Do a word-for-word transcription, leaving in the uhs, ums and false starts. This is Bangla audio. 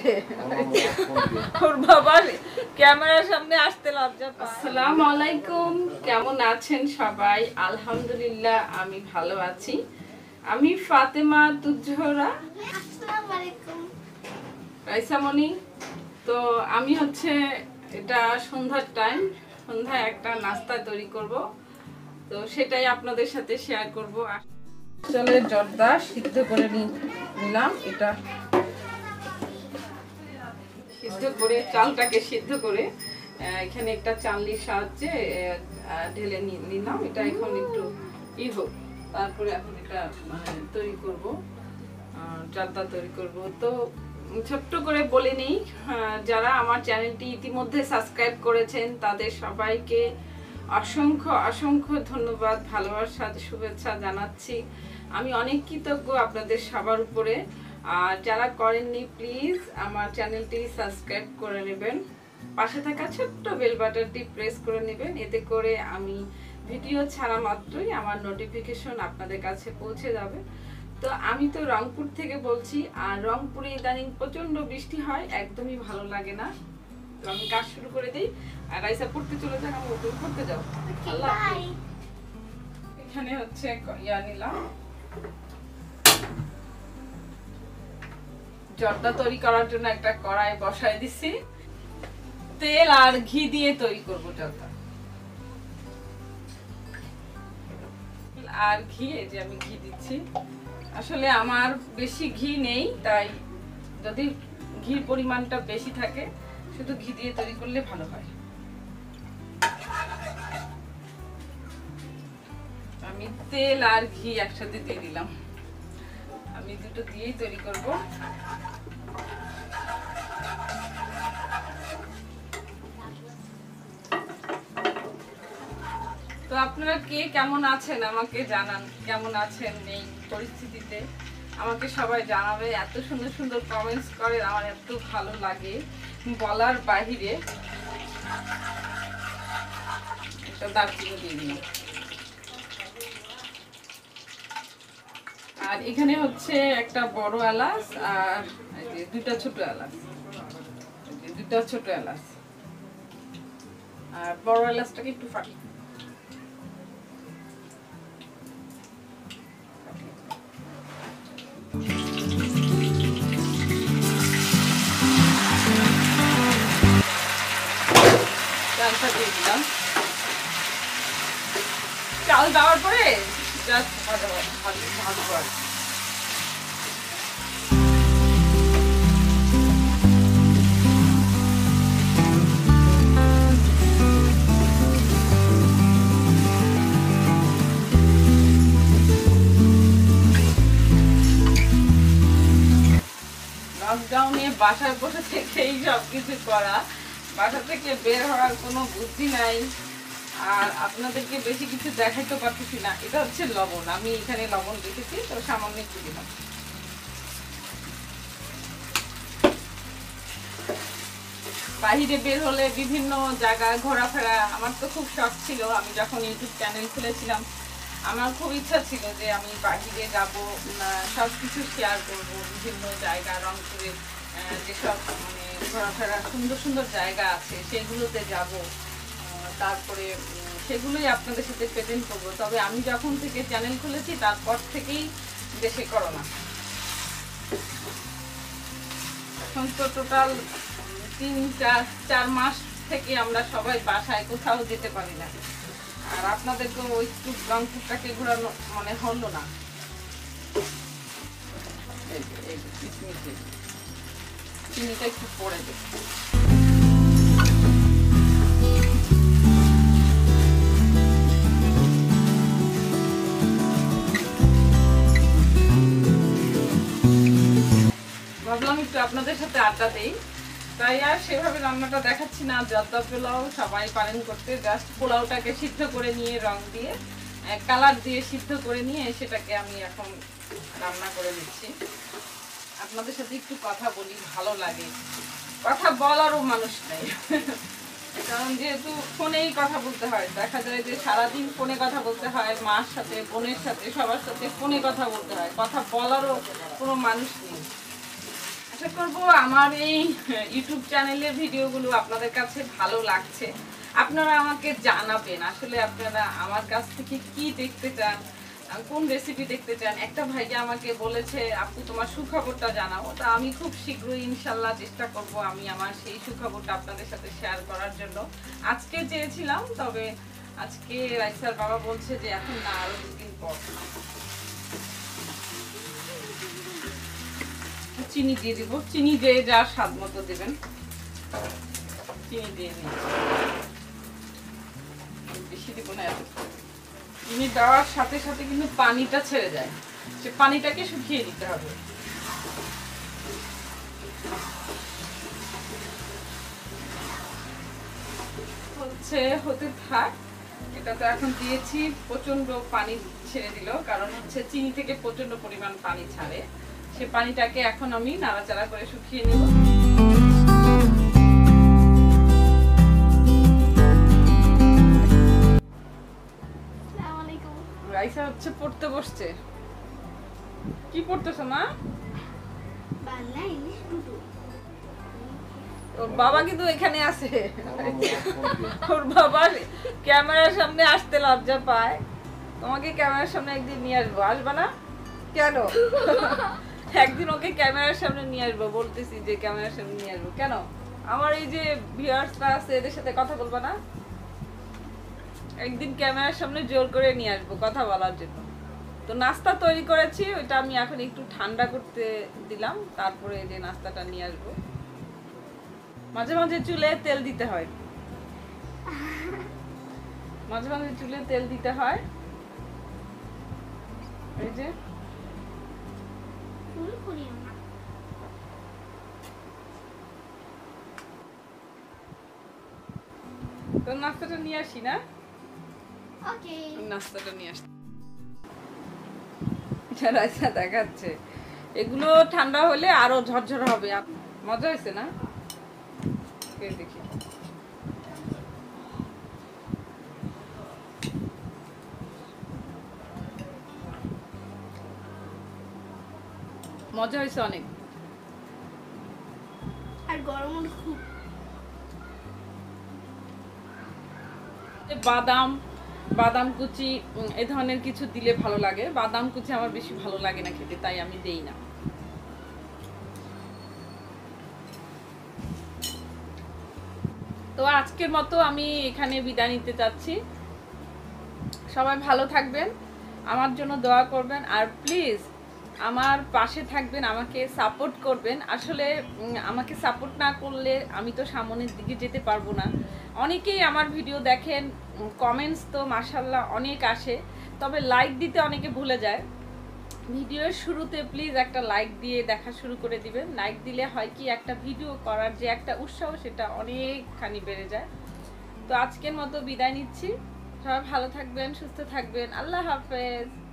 ওর বাবা ক্যামেরার সামনে আসতে লজ্জা পায়। আসসালামু আলাইকুম, কেমন আছেন সবাই? আলহামদুলিল্লাহ আমি ভালো আছি। আমি ফাতেমা তুজোহরা। আসসালামু আলাইকুম রাইসামণি। তো আমি হচ্ছে এটা সন্ধ্যার টাইম, সন্ধ্যায় একটা নাস্তা তৈরি করব, তো সেটাই আপনাদের সাথে শেয়ার করব। চলে জর্দা সিদ্ধ করে নিলাম, এটা সিদ্ধ করে চালটাকে সিদ্ধ করে এখানে একটা চালনির সাহায্যে ঢেলে নিলাম। এটা এখন একটু ই হোক, তারপরে এখন এটা মানে তৈরি করব, জর্দা তৈরি করব। তো ছোট্ট করে বলে নিই, যারা আমার চ্যানেলটি ইতিমধ্যে সাবস্ক্রাইব করেছেন তাদের সবাইকে অসংখ্য অসংখ্য ধন্যবাদ, ভালোবাসা শুভেচ্ছা জানাচ্ছি। আমি অনেক কৃতজ্ঞ আপনাদের সবার উপরে। আর যারা করেননি প্লিজ আমার চ্যানেলটি সাবস্ক্রাইব করে নেবেন, পাশে থাকা ছোট্ট বেল বাটনটি প্রেস করে নেবেন, এতে করে আমি ভিডিও ছাড়া মাত্রই আমার নোটিফিকেশন আপনাদের কাছে পৌঁছে যাবে। তো আমি তো রংপুর থেকে বলছি, আর রংপুরে ইদানিং প্রচন্ড বৃষ্টি হয়, একদমই ভালো লাগে না। তো আমি কাজ শুরু করে দিই, আর রাইসা পড়তে চলে যাক, আমি ওপরে পড়তে যাও। আল্লাহ হাফেজ। এখানে হচ্ছে ইয়া নিলাম, জর্দা তৈরি করার জন্য একটা কড়াই বসায় দিছি, তেল আর ঘি দিয়ে তৈরি করব জর্দা। আর ঘি, এই যে আমি ঘি দিচ্ছি। আসলে আমার বেশি ঘি নেই, তাই যদি ঘির পরিমাণটা বেশি থাকে শুধু ঘি দিয়ে তৈরি করলে ভালো হয়। আমি তেল আর ঘি একসাথে দিয়ে দিলাম, আমি দুটো দিয়েই তৈরি করব। তো আপনারা কে কেমন আছেন আমাকে জানান, কেমন আছেন এই পরিস্থিতিতে আমাকে সবাই জানাবে। এত সুন্দর সুন্দর কমেন্টস করে, আমার এত ভালো লাগে বলার বাহিরে। এটা দারচিনি দিয়ে দিলাম, আর এখানে হচ্ছে একটা বড় এলাচ আর দুইটা ছোট এলাচ, দুইটা ছোট এলাচ, আর বড় এলাচটাকে একটু ফাটি। চালটা দিয়ে দিলাম, চাল দেওয়ার পরে জাস্ট ভাজবো ভাজবো আর লকডাউনে বাসায় বসে থেকে এই সব কিছু করা, বাসা থেকে বের হওয়ার কোনো বুদ্ধি নাই, আর আপনাদেরকে বেশি কিছু দেখাইতে পারতেছি না। এটা হচ্ছে লবণ, আমি এখানে লবণ রেখেছি, তো সামান্য একটু দিলাম। বাহিরে বের হলে বিভিন্ন জায়গায় ঘোরাফেরা আমার তো খুব শখ ছিল। আমি যখন ইউটিউব চ্যানেল খুলেছিলাম আমার খুব ইচ্ছা ছিল যে আমি বাহিরে যাব, সব কিছু শেয়ার করবো, বিভিন্ন জায়গা, রংপুরের যেসব মানে ঘোরাফেরা সুন্দর সুন্দর জায়গা আছে সেগুলোতে যাব, তারপরে সেগুলোই আপনাদের সাথে প্রেজেন্ট করবো। তবে আমি যখন থেকে চ্যানেল খুলেছি তারপর থেকেই দেশে করোনা, এখন তো টোটাল তিন চার চার মাস থেকে আমরা সবাই বাসায়, কোথাও যেতে পারি না। আর আপনাদেরকে ওই একটু রংপুরটাকে ঘোরানো মানে হলো না। চিনিটা একটু পরে দেব। ভাবলাম একটু আপনাদের সাথে আড্ডা দেই, তাই আর সেভাবে রান্নাটা দেখাচ্ছি না। জর্দা পোলাও সবাই পারেন করতে, জাস্ট পোলাওটাকে সিদ্ধ করে নিয়ে রং দিয়ে কালার দিয়ে সিদ্ধ করে নিয়ে সেটাকে আমি এখন রান্না করে দিচ্ছি। আপনাদের সাথে একটু কথা বলি, ভালো লাগে, কথা বলারও মানুষ নেই, কারণ যেহেতু ফোনেই কথা বলতে হয়। দেখা যায় যে সারাদিন ফোনে কথা বলতে হয়, মার সাথে, বোনের সাথে, সবার সাথে ফোনে কথা বলতে হয়, কথা বলারও কোনো মানুষ নেই। আশা করব আমার এই ইউটিউব চ্যানেলের ভিডিওগুলো আপনাদের কাছে ভালো লাগছে। আপনারা আমাকে জানাবেন আসলে আপনারা আমার কাছ থেকে কি দেখতে চান, কোন রেসিপি দেখতে চান। একটা ভাইয়া আমাকে বলেছে আপু তোমার সুখবরটা জানাও, তা আমি খুব শীঘ্রই ইনশাল্লাহ চেষ্টা করব আমি আমার সেই সুখবরটা আপনাদের সাথে শেয়ার করার জন্য। আজকে চেয়েছিলাম, তবে আজকে রাইসার বাবা বলছে যে এখন না, আরো দুদিন পর। চিনি দিয়ে দিব, চিনি দিয়ে যা স্বাদ মতো দেবেন, চিনি দিয়ে নিই, বেশি দিব না। এত চিনি দেওয়ার সাথে সাথে কিন্তু পানিটা ছেড়ে যায়, সে পানিটাকে শুকিয়ে দিতে হবে। হচ্ছে হতে থাক, এটা তো এখন দিয়েছি, প্রচন্ড পানি ছেড়ে দিল, কারণ হচ্ছে চিনি থেকে প্রচন্ড পরিমাণ পানি ছাড়ে। সে পানিটাকে এখন আমি নাড়াচাড়া করে শুকিয়ে নেব। রাইসা হচ্ছে পড়তে বসছে। কি পড়তেছো মা? ওর বাবা কিন্তু এখানে আছে, ওর বাবা ক্যামেরার সামনে আসতে লজ্জা পায়। তোমাকে ক্যামেরার সামনে একদিন নিয়ে আসবো, আসবা না? কেন? একদিন ওকে ক্যামেরার সামনে নিয়ে আসবো, বলতেছি যে ক্যামেরার সামনে নিয়ে আসবো। কেন? আমার এই যে ভিউয়ার্সরা আছে এদের সাথে কথা বলবা না? একদিন ক্যামেরার সামনে জোর করে নিয়ে আসবো কথা বলার জন্য। তো নাস্তা তৈরি করেছি, ওইটা আমি এখন একটু ঠান্ডা করতে দিলাম, তারপরে যে নাস্তাটা নিয়ে আসবো। মাঝে মাঝে চুলে তেল দিতে হয়, মাঝে মাঝে চুলে তেল দিতে হয়। এই যে তো নাস্তাটা নিয়ে আসি না? ওকে, নাস্তাটা নিয়ে আসি। রাইসা দেখাচ্ছে এগুলো ঠান্ডা হলে আরো ঝরঝরা হবে। মজা হয়েছে না? দেখি মজা হয়েছে অনেক। আর গরম খুব। বাদাম বাদাম কুচি এই ধরনের কিছু দিলে ভালো লাগে। বাদাম কুচি আমার বেশি ভালো লাগে না খেতে, তাই আমি দেই না। তো আজকের মতো আমি এখানে বিদায় নিতে চাচ্ছি। সবাই ভালো থাকবেন, আমার জন্য দোয়া করবেন, আর প্লিজ আমার পাশে থাকবেন, আমাকে সাপোর্ট করবেন। আসলে আমাকে সাপোর্ট না করলে আমি তো সামনের দিকে যেতে পারবো না। অনেকেই আমার ভিডিও দেখেন, কমেন্টস তো মাশাআল্লাহ অনেক আসে, তবে লাইক দিতে অনেকে ভুলে যায়। ভিডিওর শুরুতে প্লিজ একটা লাইক দিয়ে দেখা শুরু করে দিবেন। লাইক দিলে হয় কি, একটা ভিডিও করার যে একটা উৎসাহ সেটা অনেকখানি বেড়ে যায়। তো আজকের মতো বিদায় নিচ্ছি, সবাই ভালো থাকবেন, সুস্থ থাকবেন, আল্লাহ হাফেজ।